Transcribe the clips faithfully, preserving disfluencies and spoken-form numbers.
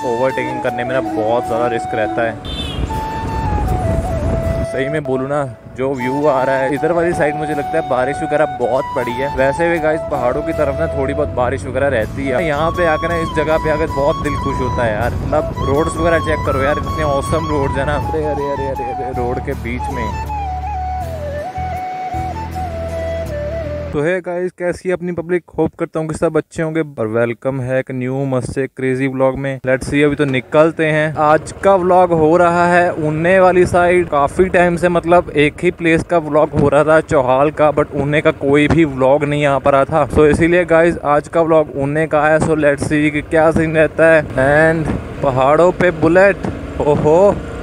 Overtaking करने में ना बहुत ज़्यादा रिस्क रहता है। सही में बोलूँ ना, जो व्यू आ रहा है इधर वाली साइड, मुझे लगता है बारिश वगैरह बहुत पड़ी है। वैसे भी गाइस पहाड़ों की तरफ ना थोड़ी बहुत बारिश वगैरह रहती है। यहाँ पे आकर ना, इस जगह पे आकर बहुत दिल खुश होता है यार। मतलब रोड्स वगैरह चेक करो यार, इतने औसम रोड्स है ना। अरे अरे अरे अरे अरे रोड के बीच में। तो है गाइस, कैसी है अपनी पब्लिक? होप करता हूँ कि सब अच्छे होंगे और वेलकम है एक न्यू मस्त से क्रेजी व्लॉग में। लेट्स सी, अभी तो निकलते हैं। आज का व्लॉग हो रहा है ऊने वाली साइड। काफी टाइम से मतलब एक ही प्लेस का व्लॉग हो रहा था, चौहाल का, बट ऊने का कोई भी व्लॉग नहीं आ पा रहा था। सो इसीलिए गाइस आज का व्लॉग ऊने का है। सो लेट्स सी कि क्या सीन रहता है। एंड पहाड़ों पे बुलेट, ओहो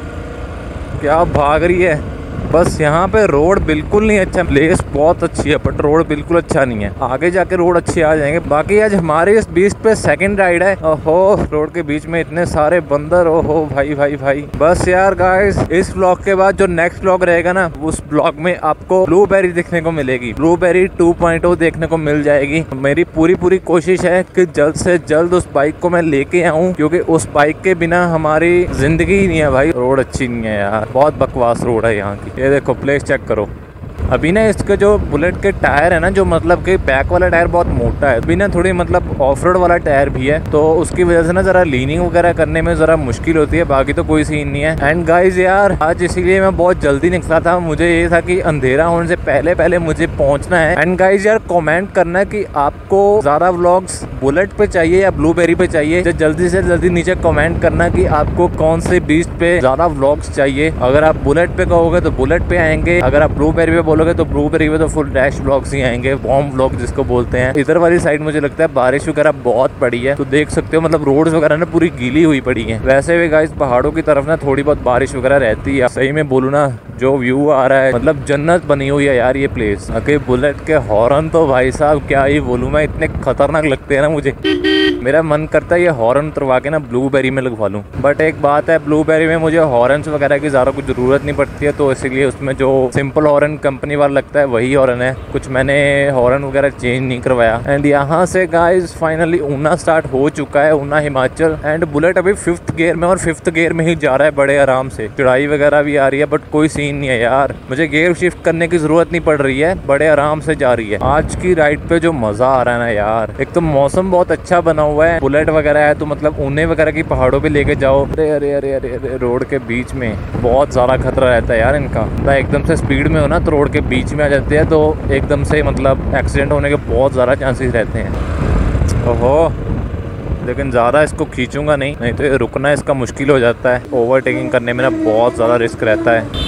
क्या भाग रही है। बस यहाँ पे रोड बिल्कुल नहीं अच्छा, प्लेस बहुत अच्छी है बट रोड बिल्कुल अच्छा नहीं है। आगे जाके रोड अच्छे आ जाएंगे। बाकी आज हमारे इस बीच पे सेकंड राइड है। ओहो रोड के बीच में इतने सारे बंदर, ओहो भाई भाई भाई। बस यार गाइस, इस ब्लॉग के बाद जो नेक्स्ट ब्लॉग रहेगा ना, उस ब्लॉग में आपको ब्लूबेरी देखने को मिलेगी। ब्लूबेरी टू पॉइंट ओ देखने को मिल जाएगी। मेरी पूरी पूरी कोशिश है कि जल्द से जल्द उस बाइक को मैं लेके आऊँ, क्योंकि उस बाइक के बिना हमारी जिंदगी ही नहीं है भाई। रोड अच्छी नहीं है यार, बहुत बकवास रोड है यहाँ की। ये देखो प्लेस चेक करो। अभी ना इसके जो बुलेट के टायर है ना, जो मतलब कि बैक वाला टायर बहुत मोटा है। अभी ना थोड़ी मतलब ऑफ रोड वाला टायर भी है, तो उसकी वजह से ना जरा लीनिंग वगैरह करने में जरा मुश्किल होती है। बाकी तो कोई सीन नहीं है। एंड गाइस यार, आज इसीलिए मैं बहुत जल्दी निकला था। मुझे ये था कि अंधेरा होने से पहले पहले मुझे पहुंचना है। एंड गाइस यार, कॉमेंट करना कि आपको ज्यादा व्लॉग्स बुलेट पे चाहिए या ब्लूबेरी पे चाहिए। तो जल्दी से जल्दी नीचे कॉमेंट करना कि आपको कौन से बीच पे ज्यादा व्लॉग्स चाहिए। अगर आप बुलेट पे कहोगे तो बुलेट पे आएंगे, अगर आप ब्लूबेरी पे बोलोगे तो ब्लूबेरी पे तो फुल डैश व्लॉग्स ही आएंगे, बॉम्ब व्लॉग जिसको बोलते हैं। इधर वाली साइड मुझे लगता है बारिश वगैरह बहुत पड़ी है, तो देख सकते हो मतलब रोड्स वगैरह ना पूरी गीली हुई पड़ी है। वैसे भी गाइस पहाड़ों की तरफ ना थोड़ी बहुत बारिश वगैरह रहती है। सही में बोलूँ ना, जो व्यू आ रहा है मतलब जन्नत बनी हुई है यार ये प्लेस। अके बुलेट के हॉर्न तो भाई साहब क्या ही बोलूँ मैं, इतने खतरनाक लगते हैं ना मुझे। मेरा मन करता है ये हॉर्न उतरवा के ना ब्लूबेरी में लगवा लूँ। बट एक बात है, ब्लूबेरी में मुझे हॉर्न्स वगैरह की ज़्यादा कुछ ज़रूरत नहीं पड़ती है, तो इसीलिए उसमें जो सिंपल हॉर्न कंपनी वाला लगता है वही हॉर्न है। कुछ मैंने हॉर्न वगैरह चेंज नहीं करवाया। एंड यहाँ से गाइस फाइनली ऊना स्टार्ट हो चुका है, ऊना हिमाचल। एंड बुलेट अभी फिफ्थ गियर में और फिफ्थ गियर में ही जा रहा है बड़े आराम से। चढ़ाई वगैरह भी आ रही है बट कोई सीन नहीं है यार। मुझे गियर शिफ्ट करने की जरूरत नहीं पड़ रही है, बड़े आराम से जा रही है। आज की राइड पे जो मजा आ रहा है ना यार, एक तो मौसम बहुत अच्छा बना हुआ है, बुलेट वगैरह है तो मतलब ऊने वगैरह की पहाड़ों पे लेके जाओ। अरे अरे अरे अरे अरे रोड के बीच में बहुत ज्यादा खतरा रहता है यार इनका। एकदम से स्पीड में हो ना तो रोड के बीच में आ जाते हैं, तो एकदम से मतलब एक्सीडेंट होने के बहुत ज़्यादा चांसेस रहते हैं। ओहो, लेकिन ज़्यादा इसको खींचूंगा नहीं, नहीं तो ये रुकना इसका मुश्किल हो जाता है। ओवरटेकिंग करने में ना बहुत ज़्यादा रिस्क रहता है।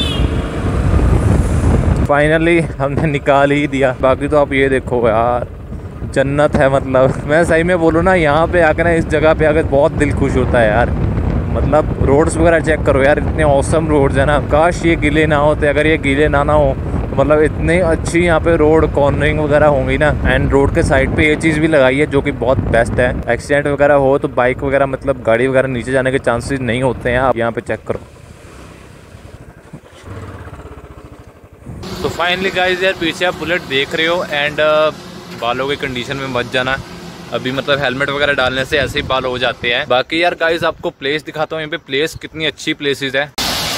फाइनली हमने निकाल ही दिया। बाकी तो आप ये देखो यार, जन्नत है। मतलब मैं सही में बोलूँ ना, यहाँ पे आकर ना, इस जगह पे आकर बहुत दिल खुश होता है यार। मतलब रोड्स वगैरह चेक करो यार, इतने औसम रोड्स है ना। काश ये गीले ना होते। अगर ये गीले ना ना हो मतलब इतनी अच्छी यहाँ पे रोड कॉर्नरिंग वगैरह होंगी ना। एंड रोड के साइड पे ये चीज़ भी लगाई है जो कि बहुत बेस्ट है। एक्सीडेंट वगैरह हो तो बाइक वगैरह मतलब गाड़ी वगैरह नीचे जाने के चांसेस नहीं होते हैं। आप यहाँ पे चेक करो। तो फाइनली गाइस यार, पीछे आप बुलेट देख रहे हो। एंड बालों की कंडीशन में मत जाना अभी, मतलब हेलमेट वगैरह डालने से ऐसे ही बाल हो जाते हैं। बाकी यार गाइस आपको प्लेस दिखाता हूँ। यहाँ पे प्लेस कितनी अच्छी प्लेसेस है।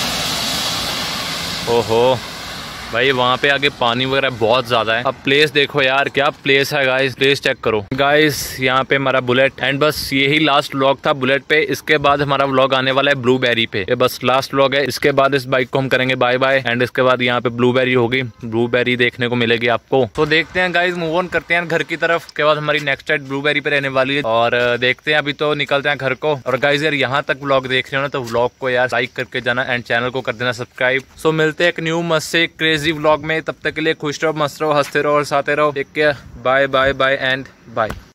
ओहो भाई, वहाँ पे आगे पानी वगैरह बहुत ज्यादा है। अब प्लेस देखो यार, क्या प्लेस है गाइस, प्लेस चेक करो गाइस। यहाँ पे हमारा बुलेट। एंड बस यही लास्ट व्लॉग था बुलेट पे। इसके बाद हमारा व्लॉग आने वाला है ब्लूबेरी पे। ये बस लास्ट व्लॉग है। इसके बाद इस बाइक को हम करेंगे बाय बाय। एंड इसके बाद यहाँ पे ब्लूबेरी होगी, ब्लूबेरी देखने को मिलेगी आपको। तो देखते हैं गाइस, मूव ऑन करते हैं घर की तरफ। उसके बाद हमारी नेक्स्ट राइड ब्लूबेरी पे रहने वाली है और देखते हैं। अभी तो निकलते हैं घर को। और गाइस यार, यहाँ तक व्लॉग देख रहे हो ना तो व्लॉग को यार लाइक करके जाना एंड चैनल को कर देना सब्सक्राइब। सो मिलते हैं एक न्यू मस्त से क्रेजी व्लॉग में। तब तक के लिए खुश रहो, मस्त रहो, हंसते रहो और साथे रहो। Take care, bye bye bye and bye.